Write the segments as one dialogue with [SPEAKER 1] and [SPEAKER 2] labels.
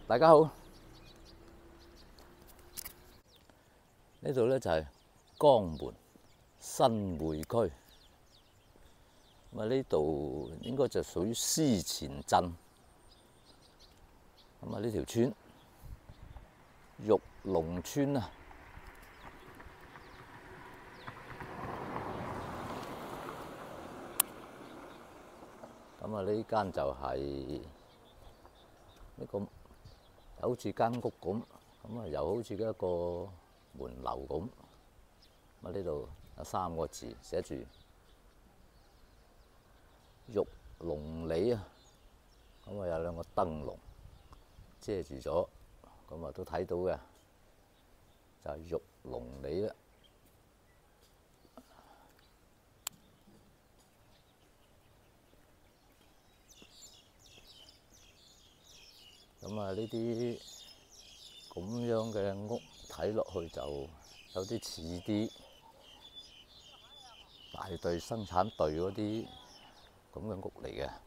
[SPEAKER 1] 大家好，呢度咧就係江門新會區。咁啊，呢度應該就屬於思前鎮。咁啊，呢條村玉龍村啊。咁啊，呢間就係呢個好似間屋咁，咁啊又好似一個門樓咁。咁啊，呢度有3個字寫住玉龍里啊。咁啊，有2個燈籠遮住咗，咁啊都睇到嘅，就係玉龍里啦。咁啊，呢啲咁樣嘅屋睇落去就有啲似啲大隊生產隊嗰啲咁嘅屋嚟嘅。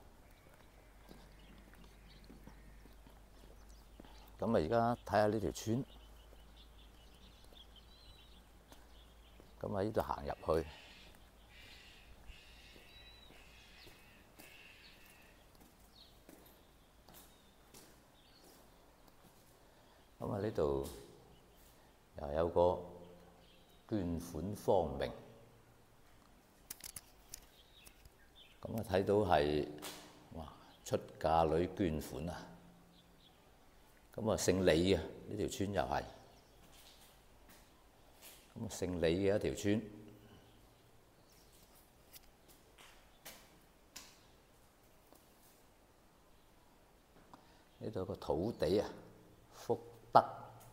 [SPEAKER 1] 咁啊，而家睇下呢條村。咁啊，呢度行入去，咁啊呢度又有個捐款方明。咁啊睇到係哇出嫁女捐款啊！咁啊姓李啊，呢條村又係。咁啊姓李嘅一條村。呢度有個土地啊，福德。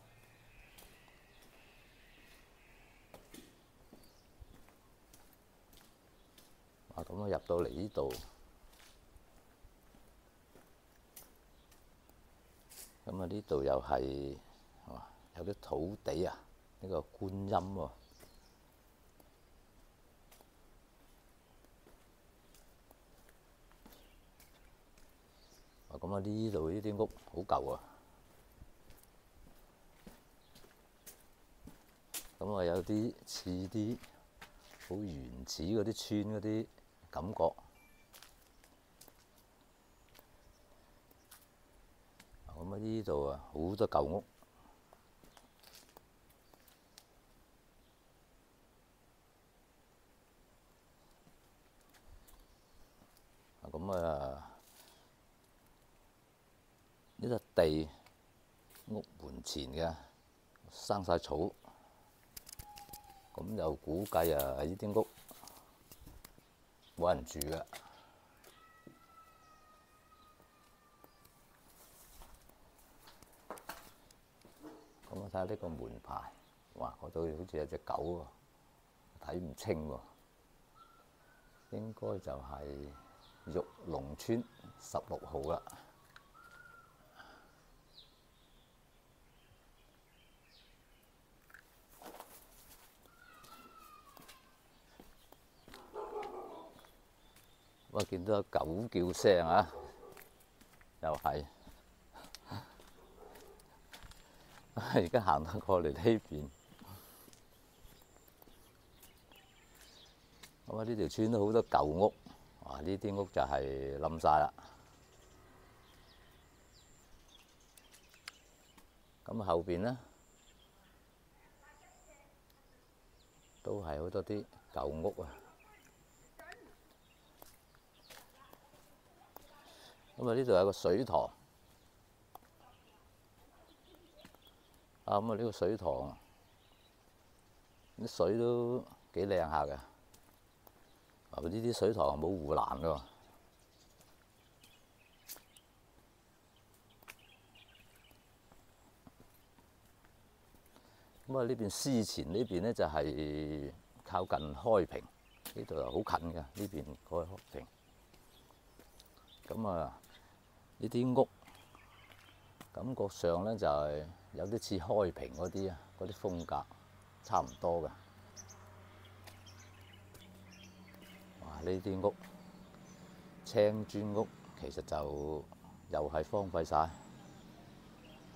[SPEAKER 1] 啊咁啊入到嚟呢度，咁啊呢度又係有啲土地啊，呢個觀音喎。咁啊呢度呢啲屋好舊啊。咁啊有啲似啲好原始嗰啲村嗰啲感覺。咁啊呢度啊好多舊屋。咁啊呢笪地屋門前嘅生晒草，咁又估計啊呢啲屋冇人住嘅。咁我睇下呢個門牌，哇！嗰度好似有隻狗喎，睇唔清喎。應該就係玉龍村16號啦。我見到有狗叫聲啊，又係。而家行到過嚟呢邊，咁啊呢條村都好多舊屋，哇！呢啲屋就係冧晒啦。咁後邊呢，都係好多啲舊屋啊。咁啊呢度有個水塘。咁啊呢個水塘啲水都幾靚下嘅。呢啲水塘冇護欄㗎喎。咁啊呢邊思前呢邊咧就係靠近開平，呢度又好近嘅，呢邊開平。咁啊呢啲屋感覺上咧就係有啲似開平嗰啲啊，嗰啲風格差唔多嘅。哇！呢啲屋青磚屋其實就又係荒廢晒。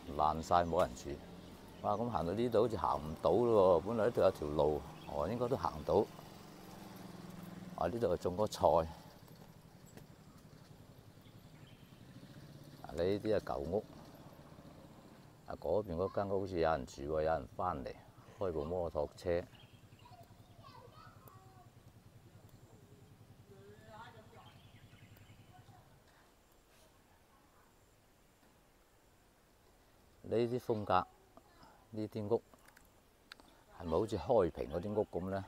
[SPEAKER 1] 爛晒冇人住。哇！咁行到呢度好似行唔到咯喎，本來呢度有條路，應該都行到。呢度又種個菜。你呢啲係舊屋。嗰邊嗰間屋好似有人住喎，有人翻嚟開部摩托車。呢啲風格，呢啲屋係咪好似開平嗰啲屋咁咧？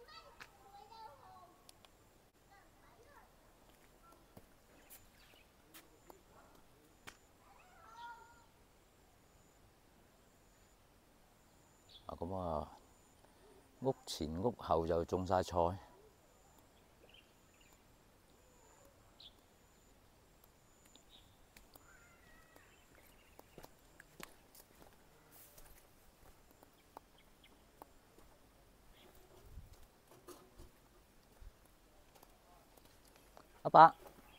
[SPEAKER 1] 咁啊，屋前屋後就種晒菜。阿伯，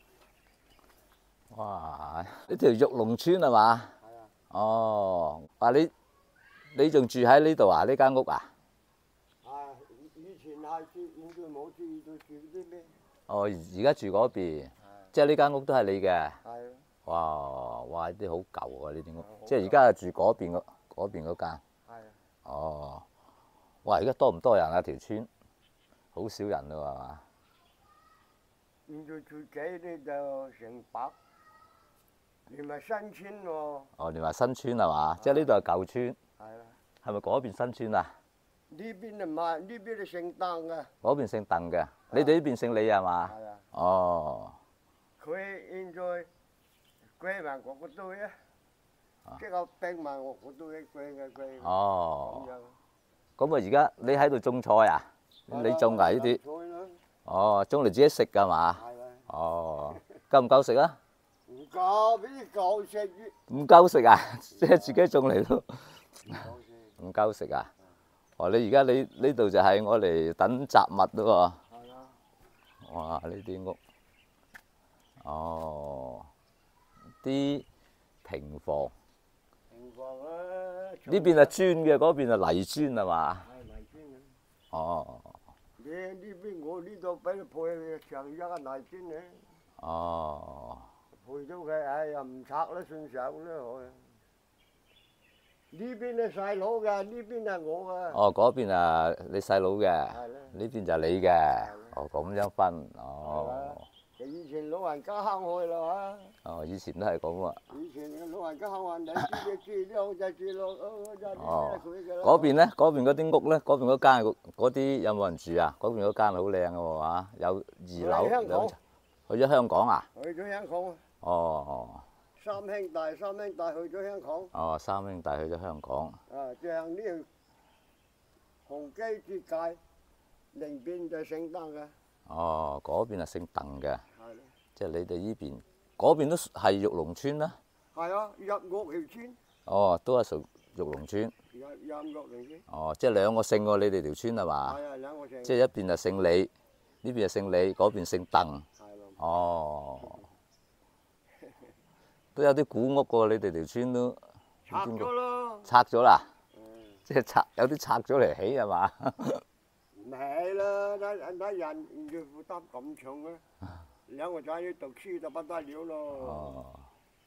[SPEAKER 1] 哇！呢條玉龍村係嘛？係啊。哦，你仲住喺呢度啊？呢間屋啊？
[SPEAKER 2] 以前係住，現在冇住，就住啲咩？
[SPEAKER 1] 而家住嗰邊，即係呢間屋都係你嘅。
[SPEAKER 2] 係。
[SPEAKER 1] 哇！呢啲好舊啊！呢啲屋，即係而家係住嗰邊嗰間。係。哇！而家多唔多人啊？條村好少人咯，係嘛？
[SPEAKER 2] 現在住幾呢就成百，連埋新村喎。
[SPEAKER 1] 連埋新村係嘛？即係呢度係舊村。
[SPEAKER 2] 係啦。
[SPEAKER 1] 係咪嗰邊新村啊？
[SPEAKER 2] 呢邊唔係，呢邊係姓鄧嘅。
[SPEAKER 1] 嗰邊姓鄧嘅，你哋呢邊姓李係嘛？
[SPEAKER 2] 係啊。
[SPEAKER 1] 佢
[SPEAKER 2] 現在歸埋我個隊啊，即係並埋我個隊歸。
[SPEAKER 1] 咁而家你喺度種菜啊？你種㗎呢啲？種嚟自己食㗎嘛？夠唔夠食啊？
[SPEAKER 2] 唔夠，邊夠食？
[SPEAKER 1] 唔夠食啊？即係自己種嚟都唔夠食啊？你而家你呢度就係我嚟等雜物咯喎。係啊。哇！呢啲屋，啲平房。
[SPEAKER 2] 平房啊。
[SPEAKER 1] 呢邊係磚嘅，嗰邊係泥磚係嘛？
[SPEAKER 2] 係泥磚。你呢邊我呢度俾你配牆一個泥磚咧。配咗佢，又唔拆啦，順手啦，呢邊係細佬嘅，呢邊係我嘅。
[SPEAKER 1] 嗰邊啊，你細佬嘅。係啦。呢邊就係你嘅。咁樣分。
[SPEAKER 2] 以前老人家坑去啦嚇。
[SPEAKER 1] 以前都係咁啊。
[SPEAKER 2] 以前嘅老人家坑話你住都好就住落，就佢嘅啦。
[SPEAKER 1] 嗰邊咧，嗰邊嗰啲屋咧，嗰邊嗰間嗰啲有冇人住啊？嗰邊嗰間好靚嘅喎嚇，有2樓。
[SPEAKER 2] 香港。
[SPEAKER 1] 去咗香港啊？
[SPEAKER 2] 去咗香港。三兄弟去咗香港。
[SPEAKER 1] 三兄弟去咗香港。
[SPEAKER 2] 像呢條紅基節界，另邊就姓鄧嘅。
[SPEAKER 1] 嗰邊係姓鄧嘅。
[SPEAKER 2] 係咯。
[SPEAKER 1] 即係你哋呢邊，嗰邊都係玉龍村啦。
[SPEAKER 2] 係啊，入屋條村。
[SPEAKER 1] 都係屬玉龍村。
[SPEAKER 2] 入玉龍村。
[SPEAKER 1] 即係兩個姓喎，你哋條村係嘛？
[SPEAKER 2] 係啊，兩個姓。
[SPEAKER 1] 即係一邊係姓李，呢邊係姓李，嗰邊姓鄧。都有啲古屋喎，你哋條村都
[SPEAKER 2] 拆咗咯。
[SPEAKER 1] 拆咗啦？即係有啲拆咗嚟起係嘛？
[SPEAKER 2] 唔係啦，睇人嘅負擔咁重啊！兩個仔女讀書就不得了咯。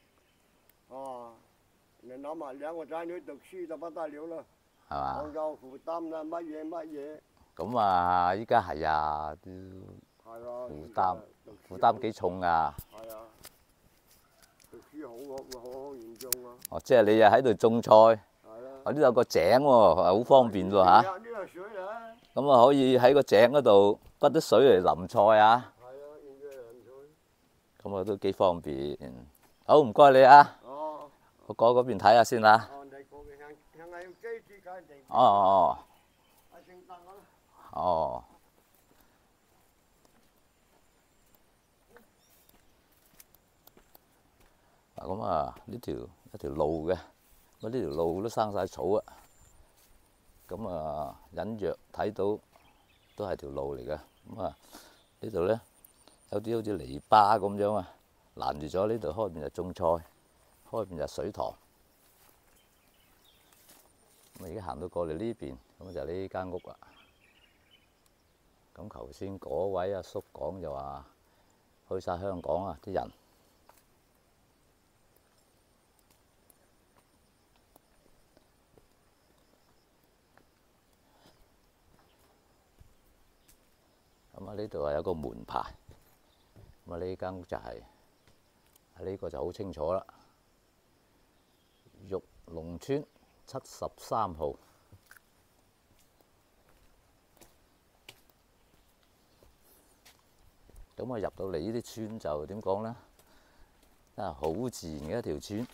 [SPEAKER 2] 你諗下，兩個仔女讀書就不得了咯。
[SPEAKER 1] 係嘛？
[SPEAKER 2] 我有負擔啦，乜嘢。
[SPEAKER 1] 咁啊，依家係啊，都負擔幾重啊！
[SPEAKER 2] 係啊，讀書好嚴重啊！
[SPEAKER 1] 即係你又喺度種菜，呢度有個井喎，好方便喎嚇。
[SPEAKER 2] 呢度水啦。
[SPEAKER 1] 咁啊，可以喺個井嗰度掘啲水嚟淋菜啊。
[SPEAKER 2] 係啊，現在淋水。
[SPEAKER 1] 咁啊，都幾方便。好，唔該你啊。我過嗰邊睇下先啦。
[SPEAKER 2] 你過去向係基地界地。姓鄧啊。
[SPEAKER 1] 咁啊，呢條一條路嘅，呢條路都生晒草啊。咁啊，隱約睇到都係條路嚟嘅。咁啊，呢度咧有啲好似籬笆咁樣啊，攔住咗呢度，開邊就種菜，開邊就水塘。 咁而家行到過嚟呢邊，咁就呢間屋啦。咁頭先嗰位阿叔講就話去晒香港啊啲人。咁啊呢度係有個門牌，咁啊呢間屋就係呢個就好清楚啦。玉龍村73號。咁我入到嚟呢啲村就點講咧？真係好自然嘅一條村。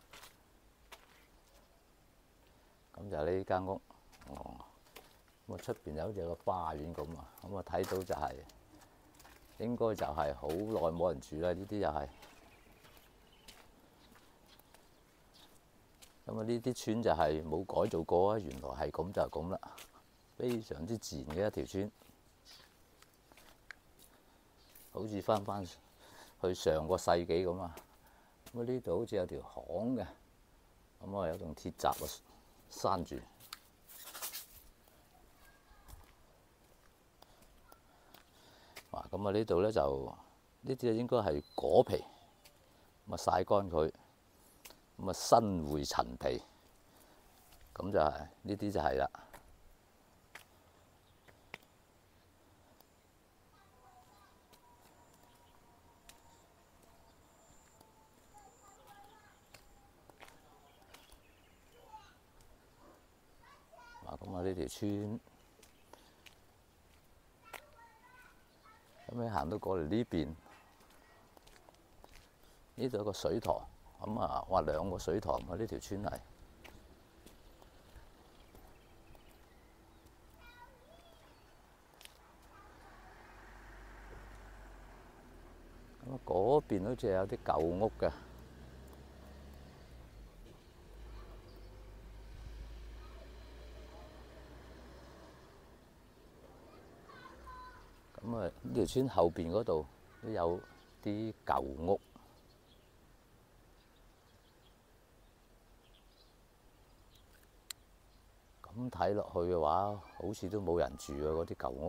[SPEAKER 1] 咁就係呢間屋。哦，咁啊出邊就好似有個花園咁啊。咁啊睇到就係、應該就係好耐冇人住啦。呢啲又係。咁啊呢啲村就係冇改造過啊，原來係咁就係咁啦，非常之自然嘅一條村。好似翻去上個世紀咁啊！咁呢度好似有條巷嘅，咁啊有棟鐵閘啊閂住。嗱，咁啊呢度咧就呢啲應該係果皮，咁啊曬乾佢，咁啊新會陳皮，咁就係呢啲就係啦。咁啊呢條村，咁你行到過嚟呢邊，呢度有個水塘，咁啊話2個水塘啊呢條村係。咁啊嗰邊好似有啲舊屋嘅。咁啊呢條村後邊嗰度都有啲舊屋。咁睇落去嘅話，好似都冇人住啊！嗰啲舊屋。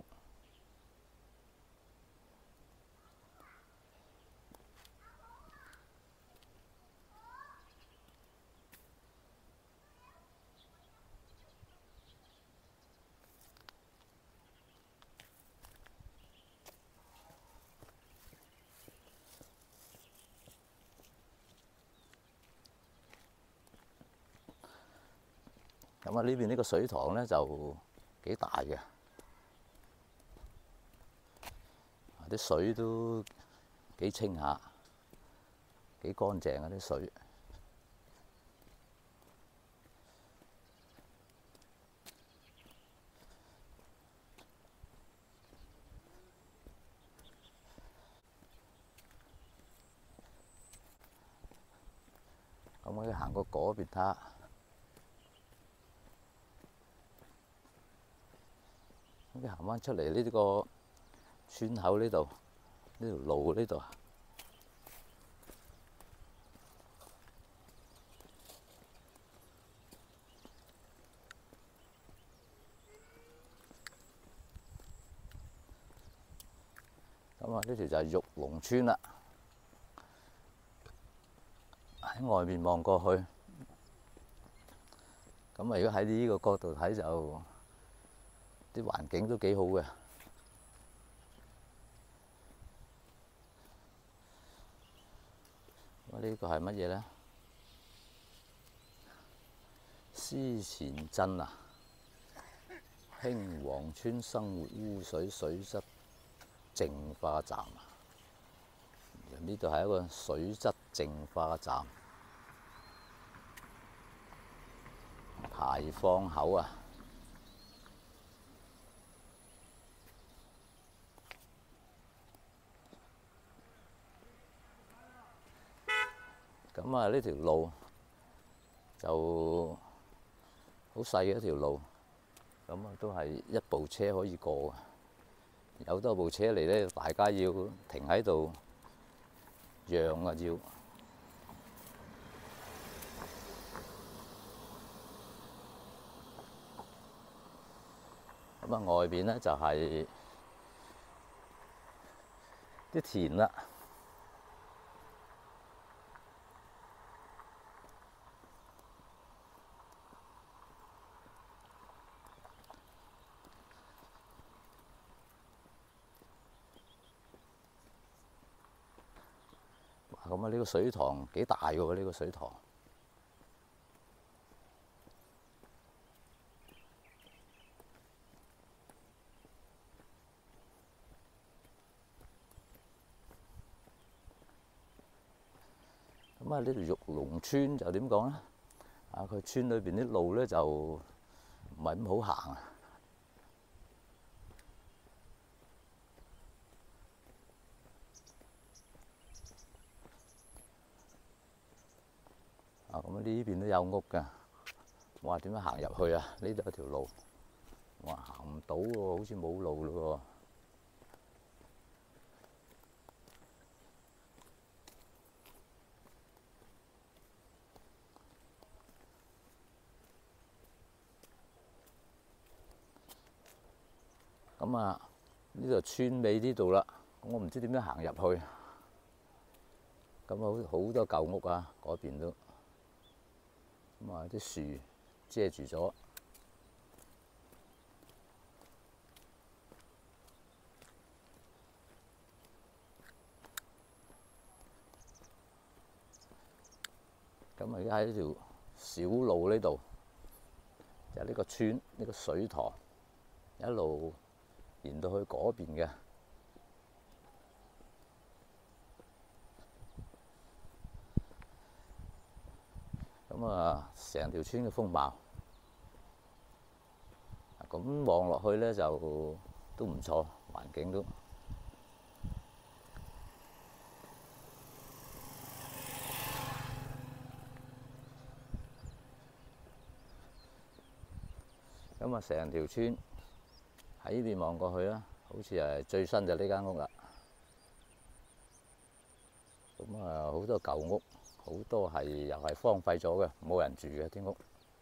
[SPEAKER 1] 咁啊呢邊呢個水塘咧就幾大嘅，啲水都幾清下，幾乾淨啊啲水。咁我要行過嗰邊睇下。咁行翻出嚟呢個村口呢度，呢條路呢度。咁啊，呢條就係玉龍村啦。喺外面望過去，咁啊，如果喺呢個角度睇就啲環境都幾好嘅。呢個係乜嘢咧？思前鎮啊，興旺村生活污水水質淨化站啊！呢度係一個水質淨化站，排放口啊！咁啊，呢條路就好細嘅一條路，咁啊都係一部車可以過嘅。有多部車嚟咧，大家要停喺度讓啊要。 咁啊，外邊咧就係啲田啦。咁啊，呢個水塘幾大㗎喎？呢個水塘。咁啊，呢條玉龍村就點講咧？啊，佢村裏邊啲路咧就唔係咁好行啊。啊，咁啊呢邊都有屋㗎。哇，點樣行入去啊？呢度有條路，哇，行唔到喎，好似冇路咯喎。咁啊，呢度村尾呢度啦，我唔知點樣行入去。咁好多舊屋啊，嗰邊都咁啊，啲樹遮住咗。咁啊，而家喺呢條小路呢度，就係呢個村呢個水塘，一路連到去嗰邊嘅。咁啊，成條村嘅風貌，咁望落去咧就都唔錯，環境都。咁啊，成條村喺呢邊望過去啦，好似係最新就呢間屋啦。咁啊，好多舊屋，好多係又係荒廢咗嘅，冇人住嘅啲屋。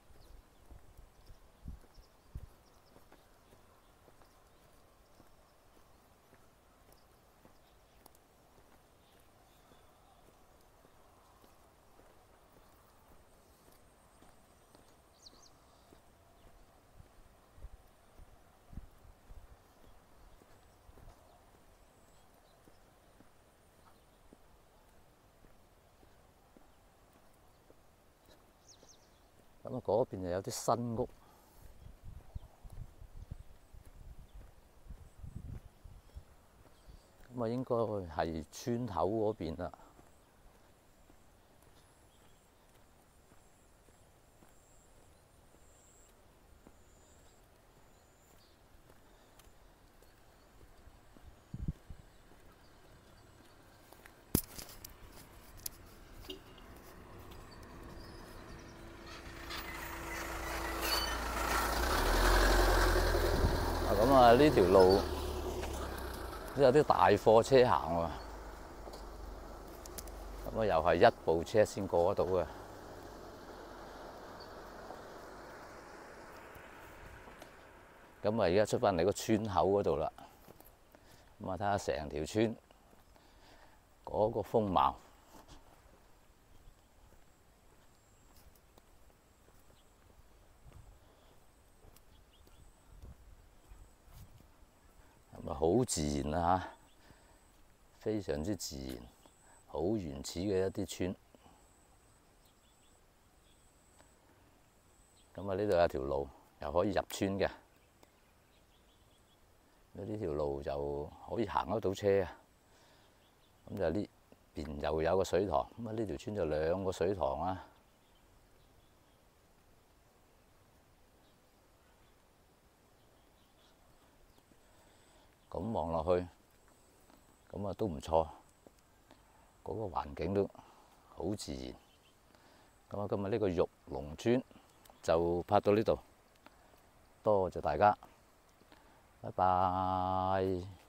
[SPEAKER 1] 咁啊，嗰邊就有啲新屋。咁啊，應該係村口嗰邊啦。咁啊，呢條路都有啲大貨車行喎。咁啊，又係一部車先過得到嘅。咁啊，而家出返嚟個村口嗰度啦。咁啊，睇下成條村嗰個風貌。咁啊，好自然啊嚇，非常之自然，好原始嘅一啲村。咁啊，呢度有條路又可以入村嘅。呢條路就可以行得到車啊。咁就呢邊又有個水塘，咁啊呢條村就兩個水塘啊。咁望落去，咁啊都唔錯，嗰個環境都好自然。咁啊，今日呢個玉龍村就拍到呢度，多謝大家，拜拜。